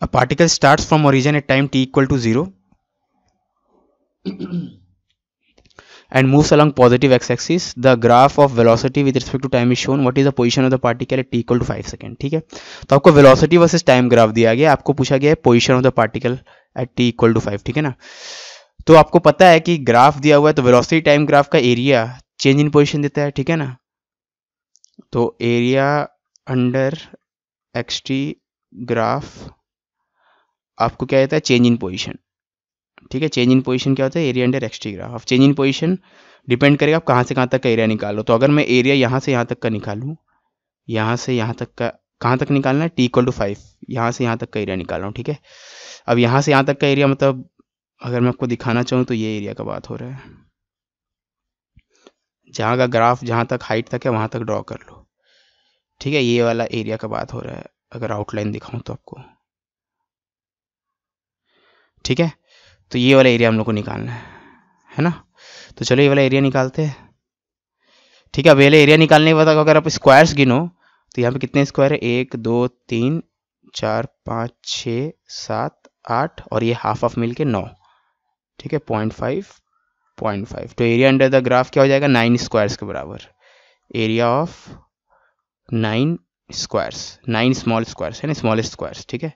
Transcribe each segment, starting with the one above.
A particle starts from origin at time t equal to 0 and moves along positive x-axis. The graph of velocity with respect to time is shown. What is the position of the particle at t equal to 5 second. ठीक है, तो आपको velocity versus time graph दिया गया, आपको पूछा गया है position of the particle at t equal to 5. ठीक है ना, तो आपको पता है कि ग्राफ दिया हुआ है तो वेलोसिटी टाइम ग्राफ का एरिया चेंज इन पोजीशन देता है. ठीक है ना, तो एरिया अंडर xt ग्राफ आपको क्या देता है, चेंज इन पोजीशन. ठीक है, चेंज इन पोजीशन क्या होता है, एरिया अंडर एक्सटी ग्राफ. अब चेंज इन पोजीशन डिपेंड करेगा आप कहाँ से कहाँ तक का एरिया निकालो. तो अगर मैं एरिया यहाँ से यहाँ तक का निकालूँ, यहाँ से यहाँ तक का कहाँ तक निकालना है, t इक्वल टू 5, यहाँ से यहाँ तक का एरिया निकाल रहा हूँ. ठीक है, अब यहाँ से यहाँ तक का एरिया मतलब अगर मैं आपको दिखाना चाहूँ तो ये एरिया का बात हो रहा है. जहाँ का ग्राफ जहाँ तक हाइट तक है वहाँ तक ड्रॉ कर लो. ठीक है, ये वाला एरिया का बात हो रहा है अगर आउटलाइन दिखाऊँ तो आपको. ठीक है, तो ये वाला एरिया हम लोग को निकालना है ना. तो चलो ये वाला एरिया निकालते हैं. ठीक है, अब वाला एरिया निकालने के बाद अगर आप स्क्वायर्स गिनो तो यहाँ पे कितने स्क्वायर है, 1 2 3 4 5 6 7 8 और ये हाफ ऑफ मिल के 9. ठीक है, 0.5. तो एरिया अंडर द ग्राफ क्या हो जाएगा, 9 स्क्वायर्स के बराबर. Area of 9 squares, 9 small squares है ना, स्मॉलेस्ट स्क्वायर्स. ठीक है,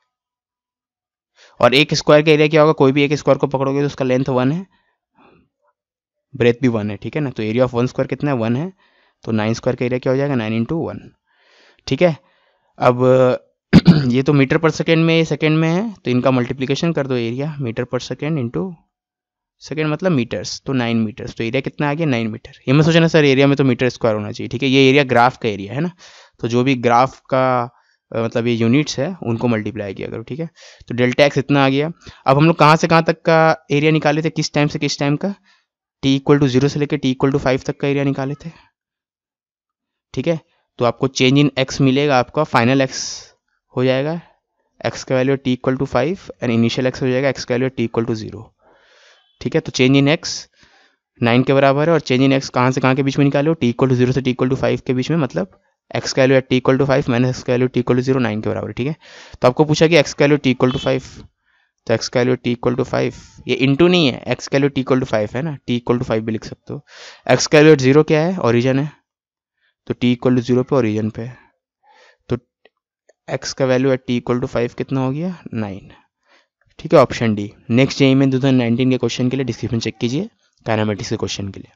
और एक स्क्वायर का एरिया क्या होगा, कोई भी एक स्क्वायर को पकड़ोगे तो उसका लेंथ 1 है, ब्रेथ भी 1 है. ठीक है ना, तो एरिया ऑफ 1 स्क्वायर कितना है, 1 है. तो 9 स्क्वायर का एरिया क्या हो जाएगा, 9 इंटू 1. ठीक है, अब ये तो मीटर पर सेकेंड में, सेकेंड में है तो इनका मल्टीप्लिकेशन कर दो. एरिया मीटर पर सेकेंड इंटू सेकेंड मतलब मीटर्स, तो 9 मीटर्स. तो एरिया कितना आ गया, 9 मीटर. ये मैं सोचा सर एरिया में तो मीटर स्क्वायर होना चाहिए. ठीक है, ये एरिया ग्राफ का एरिया है ना, तो जो भी ग्राफ का मतलब ये यूनिट्स है उनको मल्टीप्लाई किया करो. ठीक है, तो डेल्टा एक्स इतना आ गया. अब हम लोग कहाँ से कहाँ तक का एरिया निकाले थे, किस टाइम से किस टाइम का, t इक्वल टू 0 से लेकर t इक्वल टू 5 तक का एरिया निकाले थे. ठीक है, तो आपको चेंज इन x मिलेगा, आपका फाइनल x हो जाएगा x का value t equal to 5 and initial x हो जाएगा x का वैल्यू t इक्वल टू 0. ठीक है, तो चेंज इन x 9 के बराबर है और चेंज इन x कहाँ से कहाँ के बीच में निकालो, t इक्वल टू 0 से t इक्वल टू 5 के बीच में, मतलब x का value t equal to 5 minus x का वैल्यू t इक्वल टू 0, 9 के बराबर. ठीक है, तो आपको पूछा कि x का वैल्यू t इक्वल टू 5, तो x का वैल्यू t इक्वल टू 5, ये इंटू नहीं है, x का वैल्यू t इक्वल टू 5 है ना, t इक्वल टू 5 भी लिख सकते हो. x का वैल्यू 0 क्या है, ओरिजिन है, तो t इक्वल टू 0 पे ओरिजिन पे, तो x का वैल्यू है t इक्वल टू 5 कितना हो गया, 9. ठीक है, ऑप्शन डी. नेक्स्ट जेईई में 2019 के क्वेश्चन के लिए डिस्क्रिप्शन चेक कीजिए काइनेमेटिक्स के क्वेश्चन के लिए.